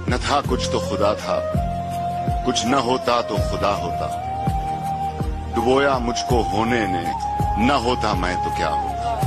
न था कुछ तो खुदा था, कुछ न होता तो खुदा होता। डुबोया मुझको होने ने, न होता मैं तो क्या होता।